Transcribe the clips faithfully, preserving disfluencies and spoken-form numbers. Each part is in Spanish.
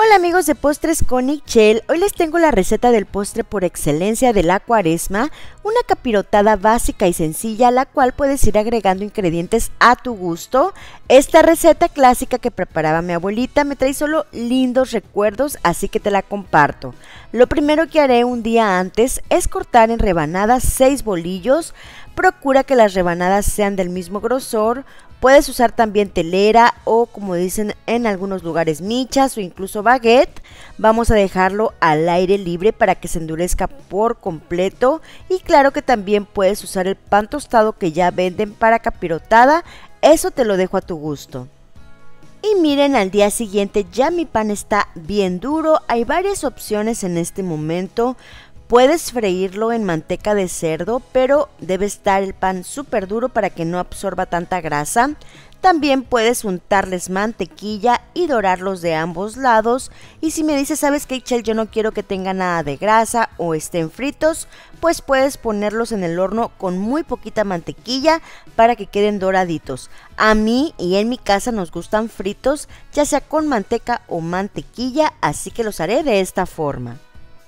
Hola amigos de Postres con Nichelle, hoy les tengo la receta del postre por excelencia de la cuaresma, una capirotada básica y sencilla, a la cual puedes ir agregando ingredientes a tu gusto. Esta receta clásica que preparaba mi abuelita me trae solo lindos recuerdos, así que te la comparto. Lo primero que haré un día antes es cortar en rebanadas seis bolillos. Procura que las rebanadas sean del mismo grosor. Puedes usar también telera o, como dicen en algunos lugares, michas o incluso baguette. Vamos a dejarlo al aire libre para que se endurezca por completo. Y claro que también puedes usar el pan tostado que ya venden para capirotada. Eso te lo dejo a tu gusto. Y miren, al día siguiente ya mi pan está bien duro. Hay varias opciones en este momento. Puedes freírlo en manteca de cerdo, pero debe estar el pan súper duro para que no absorba tanta grasa. También puedes untarles mantequilla y dorarlos de ambos lados. Y si me dices, ¿sabes qué, Chel? Yo no quiero que tenga nada de grasa o estén fritos, pues puedes ponerlos en el horno con muy poquita mantequilla para que queden doraditos. A mí y en mi casa nos gustan fritos, ya sea con manteca o mantequilla, así que los haré de esta forma.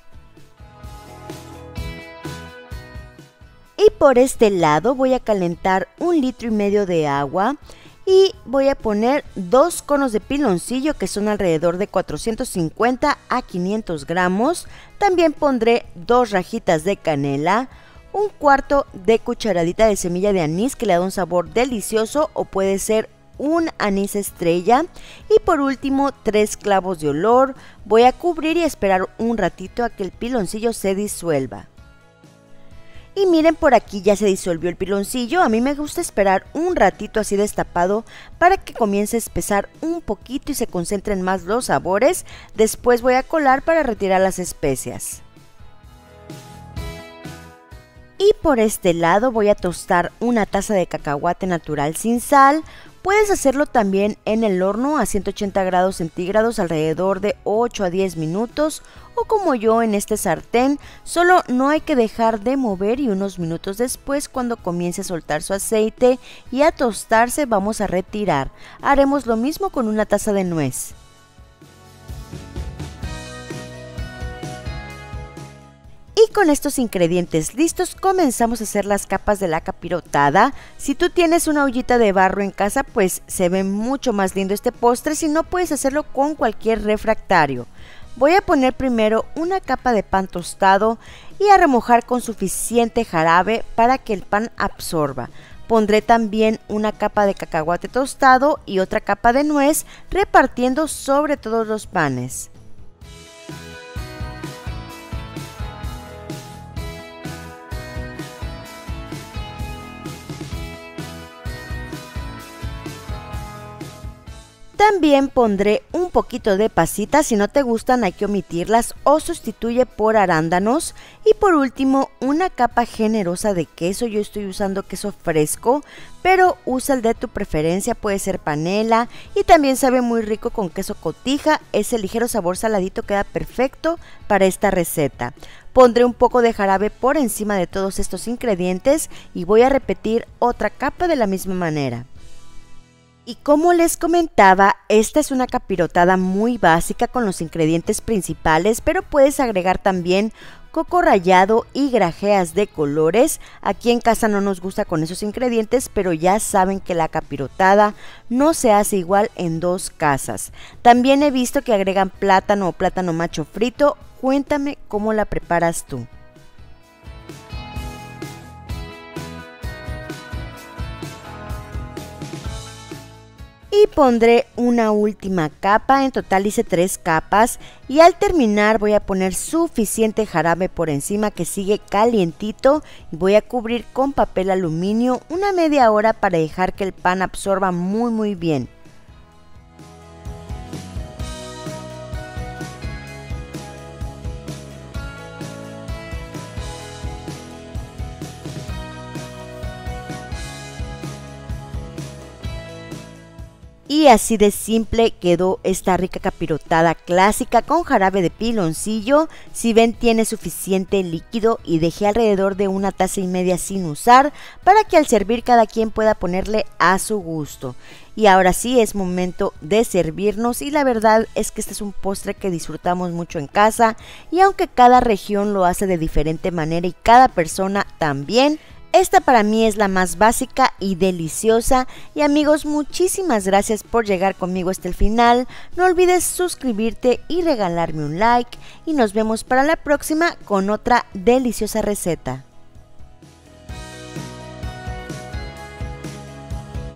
Y por este lado voy a calentar un litro y medio de agua y voy a poner dos conos de piloncillo que son alrededor de cuatrocientos cincuenta a quinientos gramos. También pondré dos rajitas de canela, un cuarto de cucharadita de semilla de anís que le da un sabor delicioso, o puede ser un anís estrella, y por último tres clavos de olor. Voy a cubrir y esperar un ratito a que el piloncillo se disuelva. Y miren, por aquí ya se disolvió el piloncillo. A mí me gusta esperar un ratito así destapado para que comience a espesar un poquito y se concentren más los sabores. Después voy a colar para retirar las especias. Y por este lado voy a tostar una taza de cacahuate natural sin sal. Puedes hacerlo también en el horno a ciento ochenta grados centígrados alrededor de ocho a diez minutos, o como yo en este sartén. Solo no hay que dejar de mover y unos minutos después, cuando comience a soltar su aceite y a tostarse, vamos a retirar. Haremos lo mismo con una taza de nuez. Y con estos ingredientes listos comenzamos a hacer las capas de la capirotada. Si tú tienes una ollita de barro en casa, pues se ve mucho más lindo este postre. Si no, puedes hacerlo con cualquier refractario. Voy a poner primero una capa de pan tostado y a remojar con suficiente jarabe para que el pan absorba. Pondré también una capa de cacahuate tostado y otra capa de nuez, repartiendo sobre todos los panes. También pondré un poquito de pasitas, si no te gustan hay que omitirlas o sustituye por arándanos. Y por último, una capa generosa de queso. Yo estoy usando queso fresco, pero usa el de tu preferencia, puede ser panela, y también sabe muy rico con queso cotija. Ese ligero sabor saladito queda perfecto para esta receta. Pondré un poco de jarabe por encima de todos estos ingredientes y voy a repetir otra capa de la misma manera. Y como les comentaba, esta es una capirotada muy básica con los ingredientes principales, pero puedes agregar también coco rallado y grajeas de colores. Aquí en casa no nos gusta con esos ingredientes, pero ya saben que la capirotada no se hace igual en dos casas. También he visto que agregan plátano o plátano macho frito. Cuéntame cómo la preparas tú. Y pondré una última capa. En total hice tres capas, y al terminar voy a poner suficiente jarabe por encima que sigue calientito, y voy a cubrir con papel aluminio una media hora para dejar que el pan absorba muy muy bien. Y así de simple quedó esta rica capirotada clásica con jarabe de piloncillo. Si ven, tiene suficiente líquido y dejé alrededor de una taza y media sin usar para que al servir cada quien pueda ponerle a su gusto. Y ahora sí es momento de servirnos, y la verdad es que este es un postre que disfrutamos mucho en casa, y aunque cada región lo hace de diferente manera y cada persona también, esta para mí es la más básica y deliciosa. Y amigos, muchísimas gracias por llegar conmigo hasta el final. No olvides suscribirte y regalarme un like, y nos vemos para la próxima con otra deliciosa receta.